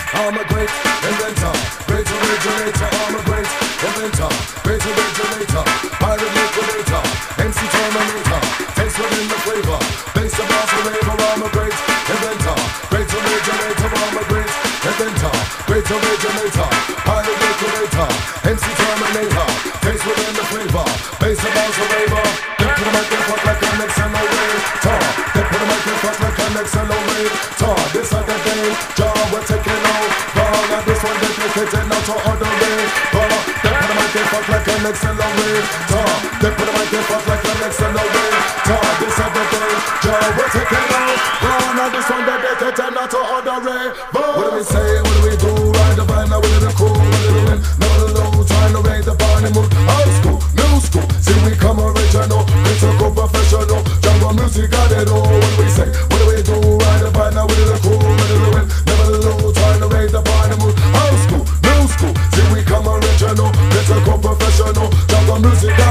I'm a great inventor, great originator. I'm a great inventor, great originator, pirate liquidator, MC Terminator, taste within the flavor, bass the boss raver. I'm a great inventor, great originator. I'm a great inventor, great originator, pirate liquidator, MC Terminator, taste within the flavor, bass the boss raver. They put a mic in front like an accelerator. They put a mic in front like an accelerator. This are the day, John, we're taking over. Now this one dedicated now to other raver. They put a mic in front like an accelerator. They put a mic in front like an accelerator. This are the day, John, we're taking over. Now this one dedicated now to other raver. What do we say, what do we do? Ride the vine now with the cool, with the wind. Never low, trying to raise the party mood. Old school, new school, see we come original. It's a go professional, jungle music got it all. What do we say, what do we do? Ride the vine now with the cool, with the wind. Never low, trying to raise the party mood. Old school, new school, see we come original. It's a go professional, jungle music got